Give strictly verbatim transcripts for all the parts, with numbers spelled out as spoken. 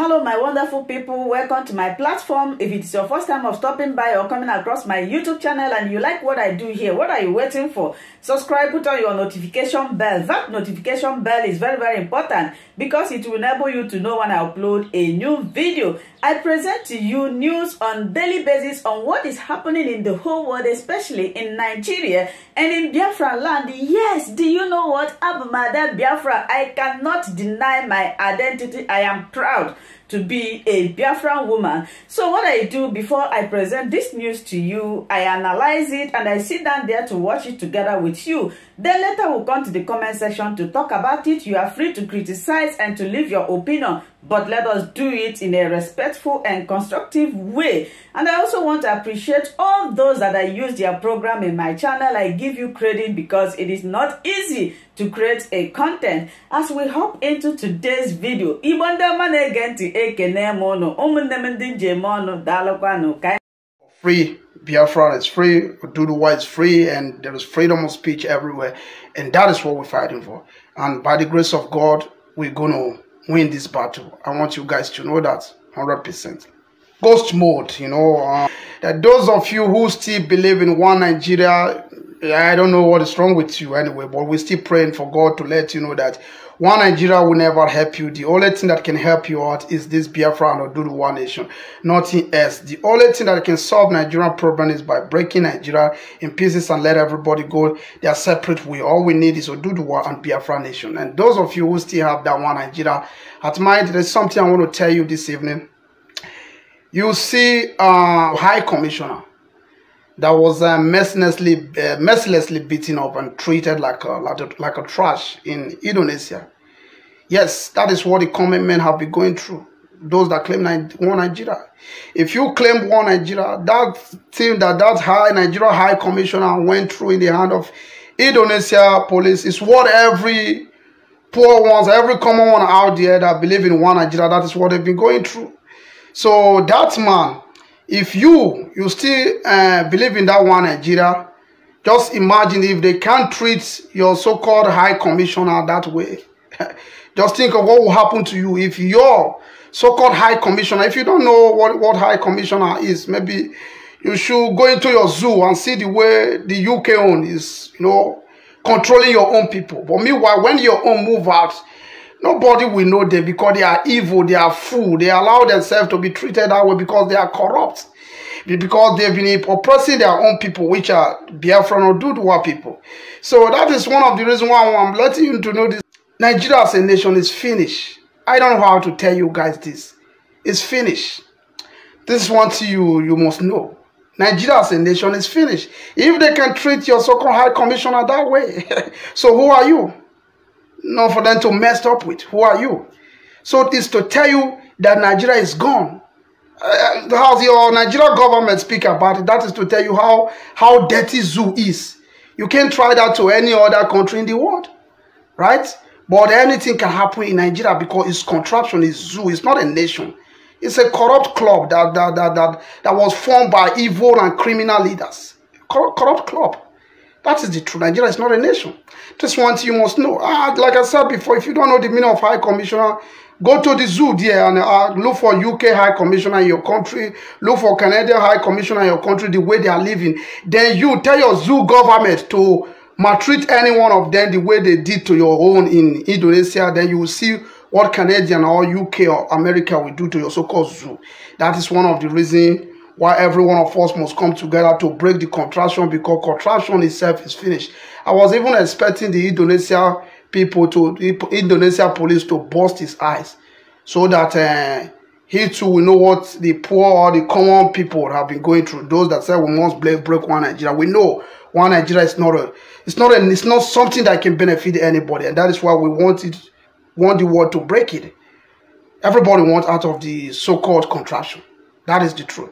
Hello my wonderful people, welcome to my platform. If it's your first time of stopping by or coming across my YouTube channel and you like what I do here, what are you waiting for? Subscribe, put on your notification bell. That notification bell is very very important because it will enable you to know when I upload a new video. I present to you news on daily basis on what is happening in the whole world, especially in Nigeria and in Biafra land. Yes, do you know what? Abumada Biafra, I cannot deny my identity. I am proud to be a Biafran woman. So what I do before I present this news to you, I analyze it and I sit down there to watch it together with you. Then later we'll come to the comment section to talk about it. You are free to criticize and to leave your opinion, but let us do it in a respectful and constructive way. And I also want to appreciate all those that I use their program in my channel. I give you credit because it is not easy to create a content. As we hop into today's video, free Biafra is free, Oduduwa is free, and there is freedom of speech everywhere, and that is what we're fighting for. And by the grace of God, we're gonna win this battle. I want you guys to know that one hundred percent. Ghost mode, you know, uh, that those of you who still believe in one Nigeria, I don't know what is wrong with you anyway, but we're still praying for God to let you know that one Nigeria will never help you. The only thing that can help you out is this Biafra and Oduduwa nation, nothing else. The only thing that can solve Nigerian problem is by breaking Nigeria in pieces and let everybody go their separate way. All we need is Oduduwa and Biafra nation. And those of you who still have that one Nigeria at mind, there's something I want to tell you this evening. You see, uh, High Commissioner that was uh, mercilessly, uh, mercilessly beaten up and treated like a, like a like a trash in Indonesia. Yes, that is what the common men have been going through. Those that claim one Nigeria. If you claim one Nigeria, that thing that that high Nigeria High Commissioner went through in the hand of Indonesia police is what every poor ones, every common one out there that believe in one Nigeria, that is what they've been going through. So that man, if you you still uh, believe in that one Nigeria, just imagine if they can't treat your so-called High Commissioner that way. Just think of what will happen to you if your so-called High Commissioner, if you don't know what, what High Commissioner is, maybe you should go into your zoo and see the way the U K own is, you know, controlling your own people. But meanwhile, when your own move out, nobody will know them because they are evil, they are fool, they allow themselves to be treated that way because they are corrupt. Because they've been oppressing their own people, which are Biafran or Oduduwa people. So that is one of the reasons why I'm letting you to know this. Nigeria as a nation is finished. I don't know how to tell you guys this. It's finished. This is one thing you, you must know. Nigeria as a nation is finished. If they can treat your so-called High Commissioner that way, so who are you? Not for them to mess up with. Who are you? So it is to tell you that Nigeria is gone. Uh, how your Nigeria government speak about it, that is to tell you how, how dirty zoo is. You can't try that to any other country in the world. Right? But anything can happen in Nigeria because it's contraption, it's zoo, it's not a nation. It's a corrupt club that, that, that, that, that was formed by evil and criminal leaders. Cor corrupt club. That is the truth. Nigeria is not a nation. Just one thing you must know. Ah, like I said before, if you don't know the meaning of High Commissioner, go to the zoo there and uh, look for U K High Commissioner in your country. Look for Canadian High Commissioner in your country, the way they are living. Then you tell your zoo government to maltreat any one of them the way they did to your own in Indonesia. Then you will see what Canadian or U K or America will do to your so-called zoo. That is one of the reasons why every one of us must come together to break the contraption, because contraption itself is finished. I was even expecting the Indonesia people to, the Indonesia police to bust his eyes so that uh, he too will know what the poor or the common people have been going through. Those that say we must break one Nigeria. We know one Nigeria is not a, it's not a, it's not something that can benefit anybody, and that is why we want it, want the world to break it. Everybody wants out of the so-called contraption. That is the truth.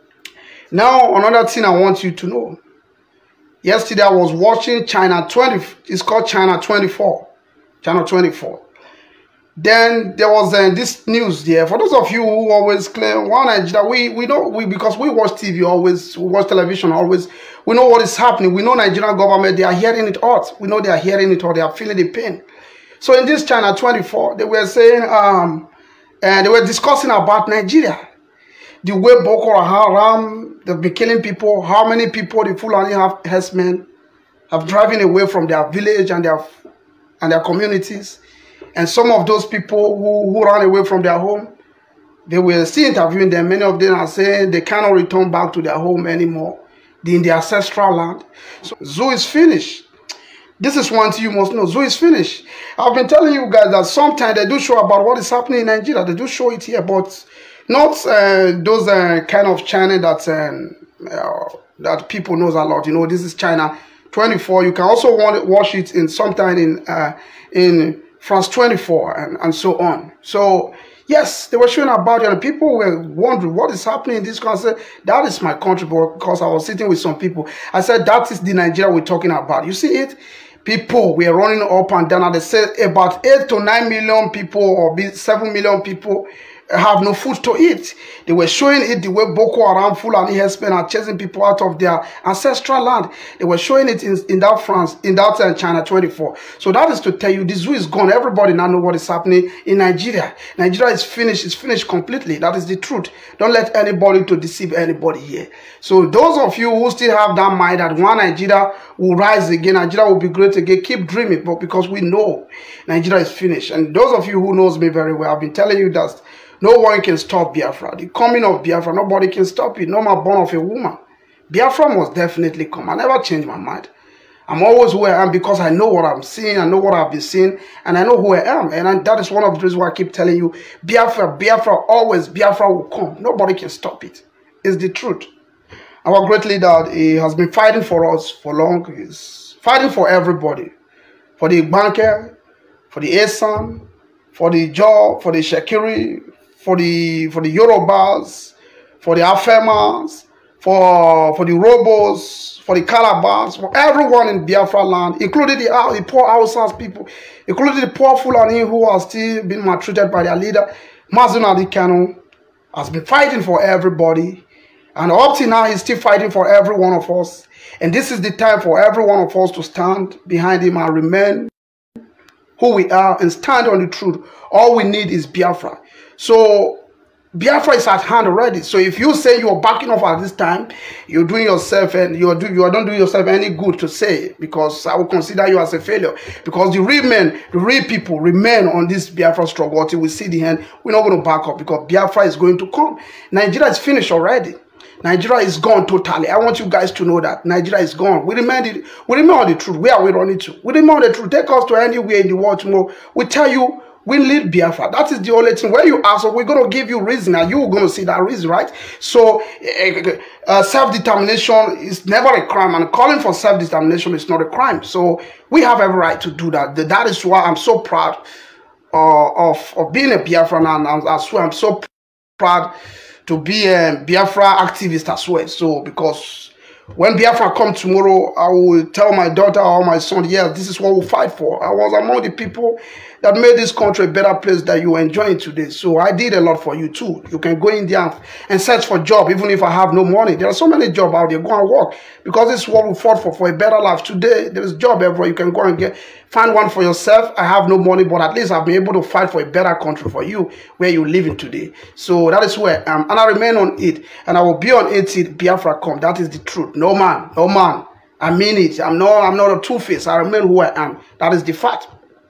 Now, another thing I want you to know. Yesterday, I was watching China twenty. It's called China twenty-four. China twenty-four. Then there was uh, this news there. For those of you who always claim one Nigeria, we we know we because we watch T V always, we watch television always. We know what is happening. We know Nigerian government. They are hearing it out. We know they are hearing it out. They are feeling the pain. So in this China twenty-four, they were saying um and they were discussing about Nigeria. The way Boko Haram, they've been killing people, how many people the Fulani have herdsmen have driven away from their village and their and their communities. And some of those people who, who ran away from their home, they were still interviewing them. Many of them are saying they cannot return back to their home anymore, in their ancestral land. So zoo is finished. This is one thing you must know. Zoo is finished. I've been telling you guys that sometimes they do show about what is happening in Nigeria. They do show it here, but not uh, those uh, kind of channel that uh, uh, that people knows a lot. You know, this is China twenty-four. You can also want to watch it in sometime in uh, in France twenty-four and, and so on. So yes, they were showing about it, and people were wondering what is happening in this country. That is my country, because I was sitting with some people. I said, that is the Nigeria we're talking about. You see it? People were running up and down, and they said about eight to nine million people or seven million people have no food to eat. They were showing it the way Boko Haram, Fulani herdsmen are chasing people out of their ancestral land. They were showing it in, in that France, in that uh, China twenty-four. So that is to tell you, the zoo is gone. Everybody now know what is happening in Nigeria. Nigeria is finished. It's finished completely. That is the truth. Don't let anybody to deceive anybody here. So those of you who still have that mind that one Nigeria will rise again, Nigeria will be great again, keep dreaming. But because we know Nigeria is finished. And those of you who knows me very well, I've been telling you that no one can stop Biafra. The coming of Biafra, nobody can stop it. No matter born of a woman. Biafra must definitely come. I never change my mind. I'm always who I am because I know what I'm seeing. I know what I've been seeing. And I know who I am. And I, that is one of the reasons why I keep telling you, Biafra, Biafra, always Biafra will come. Nobody can stop it. It's the truth. Our great leader, he has been fighting for us for long. He's fighting for everybody. For the banker, for the Esan, for the Jaw, for the Shekiri, for the for the Yorubas, for the Afemas, for for the Robos, for the Calabars, for everyone in Biafra land, including the, the poor Hausas people, including the poor Fulani who are still being maltreated by their leader. Mazi Nnamdi Kanu has been fighting for everybody, and up till now he's still fighting for every one of us. And this is the time for every one of us to stand behind him and remain who we are and stand on the truth. All we need is Biafra. So Biafra is at hand already. So if you say you're backing off at this time, you're doing yourself and you're do you are don't do yourself any good to say, because I will consider you as a failure. Because the real men, the real people remain on this Biafra struggle until we see the end. We're not going to back up because Biafra is going to come. Nigeria is finished already. Nigeria is gone totally. I want you guys to know that Nigeria is gone. We remain the, we remain on the truth. Where are we running to? We remain on the truth. Take us to anywhere in the world tomorrow. We tell you, we lead Biafra. That is the only thing. When you ask, we're going to give you reason, and you're going to see that reason, right? So, uh, uh, self-determination is never a crime, and calling for self-determination is not a crime. So, we have every right to do that. That is why I'm so proud uh, of, of being a Biafran, and as well, I'm so proud to be a Biafra activist as well. So, because when Biafra come tomorrow, I will tell my daughter or my son, yes, this is what we'll fight for. I was among the people that made this country a better place that you are enjoying today. So I did a lot for you too. You can go in there and search for a job, even if I have no money. There are so many jobs out there. Go and work, because this is what we fought for, for a better life. Today, there is a job everywhere. You can go and get find one for yourself. I have no money, but at least I've been able to fight for a better country for you, where you live in today. So that is where I am, and I remain on it, and I will be on it till Biafra come. That is the truth. No man, no man. I mean it. I'm not. I'm not a two-face. I remain who I am. That is the fact.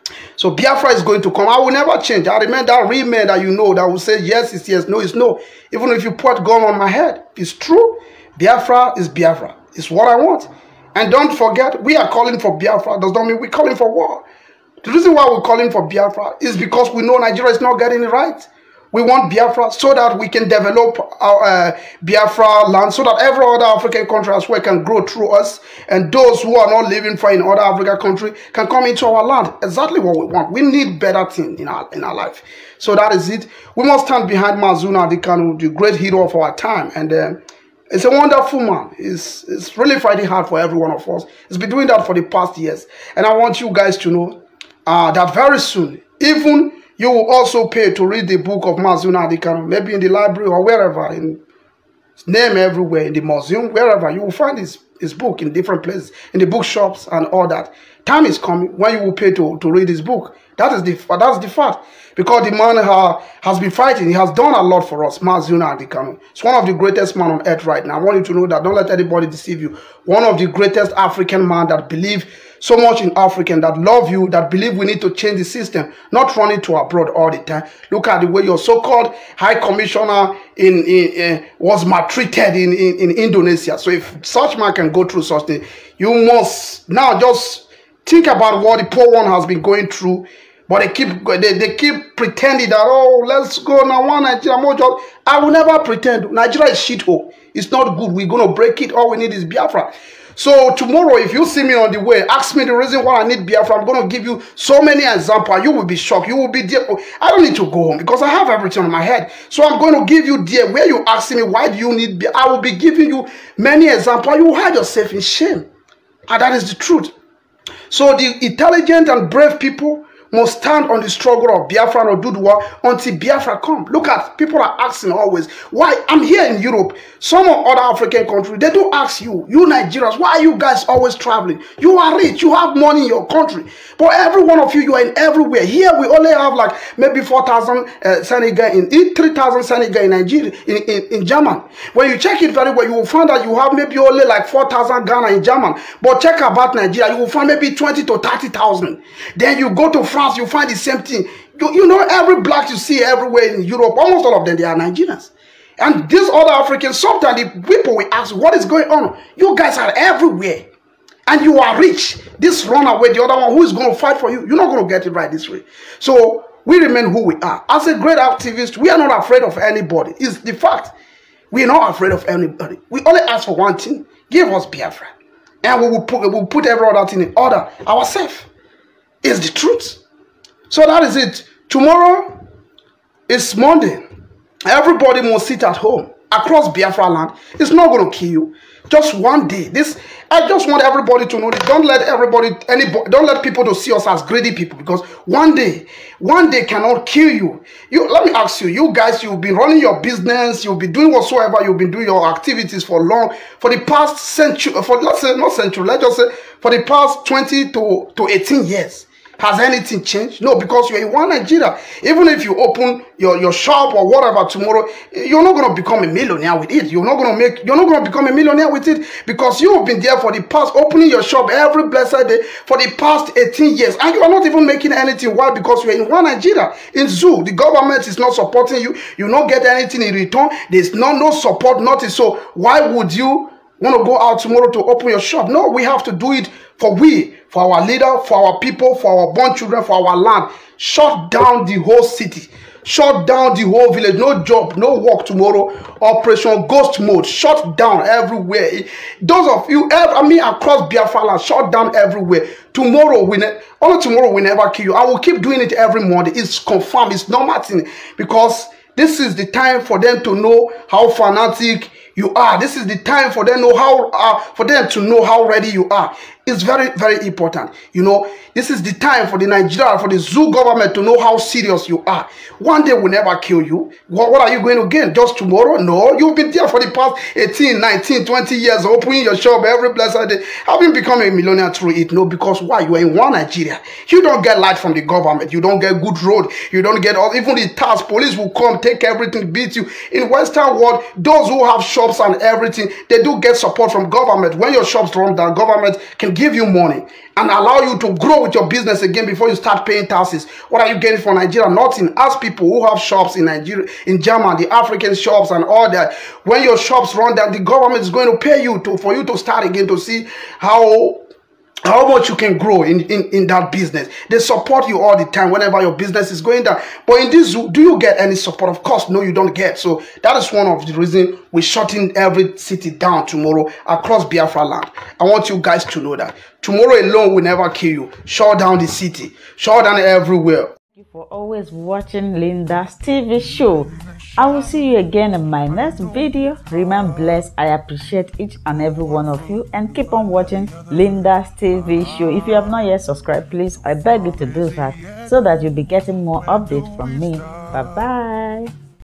So Biafra is going to come. I will never change. I remain that real man that you know that will say yes, it's yes, no, it's no. Even if you put gun on my head, it's true. Biafra is Biafra. It's what I want. And don't forget, we are calling for Biafra. Does not mean we're calling for war. The reason why we're calling for Biafra is because we know Nigeria is not getting it right. We want Biafra so that we can develop our uh, Biafra land, so that every other African country as well can grow through us, and those who are not living for in other African country can come into our land. Exactly what we want. We need better things in our in our life. So that is it. We must stand behind Mazi Nnamdi Kanu, the great hero of our time, and uh, it's a wonderful man. It's, it's really fighting hard for every one of us. It's been doing that for the past years, and I want you guys to know uh, that very soon, even you will also pay to read the book of Mazi Nnamdi Kanu, maybe in the library or wherever, in his name everywhere, in the museum, wherever. You will find his, his book in different places, in the bookshops and all that. Time is coming when you will pay to, to read his book. That is the that's the fact. Because the man uh, has been fighting. He has done a lot for us, Mazi Nnamdi Kanu. It's one of the greatest men on earth right now. I want you to know that. Don't let anybody deceive you. One of the greatest African men that believe so much in African, that love you, that believe we need to change the system, not running to abroad all the time. Look at the way your so-called high commissioner in, in uh, was maltreated in, in, in Indonesia. So if such man can go through such thing, you must now just think about what the poor one has been going through. But they keep they, they keep pretending that, oh, let's go now, one Nigeria more job. I will never pretend. Nigeria is shithole. It's not good. We're going to break it. All we need is Biafra. So tomorrow, if you see me on the way, ask me the reason why I need Biafra. I'm going to give you so many examples. You will be shocked. You will be there. I don't need to go home because I have everything on my head. So I'm going to give you there where you ask me, why do you need Biafra? I will be giving you many examples. You will hide yourself in shame. And that is the truth. So the intelligent and brave people must stand on the struggle of Biafra or Oduduwa until Biafra come. Look at, people are asking always, why? I'm here in Europe. Some of other African countries, they do ask you, you Nigerians, why are you guys always traveling? You are rich, you have money in your country. But every one of you, you are in everywhere. Here we only have like maybe four thousand uh, Senegal in, three thousand Senegal in Nigeria, in, in, in German. When you check it very well, you will find that you have maybe only like four thousand Ghana in German. But check about Nigeria, you will find maybe twenty to thirty thousand. Then you go to France, you find the same thing. You, you know, every black you see everywhere in Europe, almost all of them, they are Nigerians. And these other Africans, sometimes the people will ask, what is going on? You guys are everywhere. And you are rich. This runaway, the other one, who is going to fight for you? You're not going to get it right this way. So we remain who we are. As a great activist, we are not afraid of anybody. It's the fact. We are not afraid of anybody. We only ask for one thing. Give us Biafra. And we will put, we will put every other thing in order ourselves. It's the truth. So that is it. Tomorrow is Monday. Everybody must sit at home across Biafra land. It's not going to kill you. Just one day. This, I just want everybody to know this. Don't let everybody, anybody, don't let people to see us as greedy people, because one day, one day cannot kill you. You, let me ask you, you guys, you've been running your business, you've been doing whatsoever, you've been doing your activities for long, for the past century, for let's say not century, let's just say for the past twenty to eighteen years. Has anything changed? No, because you're in one Nigeria. Even if you open your, your shop or whatever tomorrow, you're not going to become a millionaire with it. You're not going to make, you're not going to become a millionaire with it, because you've been there for the past, opening your shop every blessed day for the past eighteen years. And you are not even making anything. Why? Because you're in one Nigeria. In Zoo, the government is not supporting you. You don't get anything in return. There's no, no support, nothing. So why would you want to go out tomorrow to open your shop? No, we have to do it for we, for our leader, for our people, for our born children, for our land. Shut down the whole city. Shut down the whole village. No job, no work tomorrow. Operation Ghost Mode. Shut down everywhere. Those of you, I mean, across Biafra land, shut down everywhere. Tomorrow, we only tomorrow we never kill you. I will keep doing it every morning. It's confirmed. It's normal thing, because this is the time for them to know how fanatic you are. This is the time for them know how uh, for them to know how ready you are. It's very, very important. You know, this is the time for the Nigeria, for the Zoo government to know how serious you are. One day will never kill you. What, what are you going to gain? Just tomorrow? No, you've been there for the past eighteen, nineteen, twenty years, opening your shop every blessed day. Having become a millionaire through it? No, because why? You are in one Nigeria. You don't get light from the government. You don't get good road. You don't get all, even the tax. Police will come, take everything, beat you. In Western world, those who have shops and everything, they do get support from government. When your shops run down, government can give you money and allow you to grow with your business again before you start paying taxes. What are you getting from Nigeria? Nothing. Ask people who have shops in Nigeria, in Germany, the African shops and all that. When your shops run down, the government is going to pay you to for you to start again, to see how how much you can grow in, in, in that business. They support you all the time whenever your business is going down. But in this Zoo, do you get any support? Of course, no, you don't get. So that is one of the reasons we're shutting every city down tomorrow across Biafra land. I want you guys to know that. Tomorrow alone will never kill you. Shut down the city. Shut down everywhere. Thank you for always watching Linda's T V show. I will see you again in my next video. Remain blessed. I appreciate each and every one of you, and keep on watching Linda's T V show. If you have not yet subscribed, please, I beg you to do that, so that you'll be getting more updates from me. Bye bye.